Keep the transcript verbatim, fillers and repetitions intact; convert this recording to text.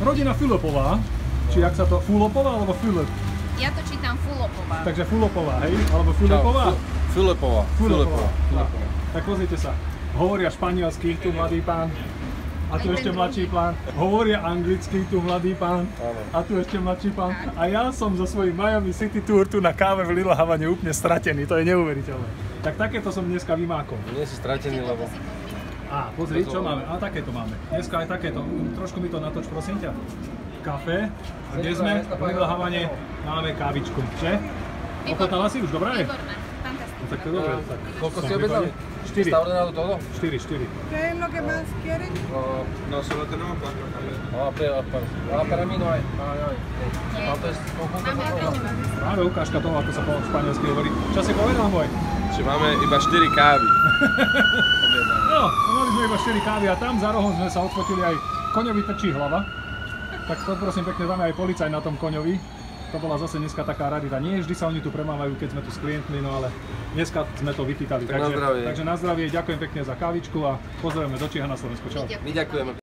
rodina Filipová, či jak sa to, Fulopová alebo Filip? Ja to čítam Fulopová. Takže Fulopová, hej? Alebo Filipová? Filipová. Filipová. Tak pozrite sa, hovoria španielsky, tu mladý pán. A tu ešte mladší pán. Hovoria anglicky, tu mladý pán. A tu ešte mladší pán. A ja som zo svojím Miami City Tour tu na káve v Little Havane úplne stratený, to je neuveriteľné. Tak takéto som dneska vymákol. Nie si stratený, lebo... Á, pozri, čo máme? A takéto máme. Dneska aj takéto. Trošku mi to natoč, prosím ťa. Kafe. A kde sme? V Little Havane máme kávičku, že? Ochotala si už, dobrá je? Výborné, fantastické. Tak to je dobré. Koľko si objednali? štyri. ¿Está ordenado todo? štyri, štyri. ¿Qué es lo que más quieren? Uh, No, solo tenemos cuatro camiones. ah, pero, pero, ah, para mí no hay. Ah, no hay. Ah, to je conjunto Máme con todo. apel. Práve ukážka toho, ako sa po španielsky hovorí. Čo si povedal, môj? Či máme iba štyri kávy. No, mali sme iba štyri kávy a tam za rohom sme sa odfotili aj koňovi trčí hlava. Tak to prosím pekne, tam je aj policaj na tom koňovi. To bola zase dneska taká rarita. Nie vždy sa oni tu premávajú, keď sme tu s klientmi, no ale dneska sme to vychytali. Tak takže, na zdravie. takže na zdravie, ďakujem pekne za kávičku a pozdravujeme do Číha na Slovensku. Čau. My ďakujeme.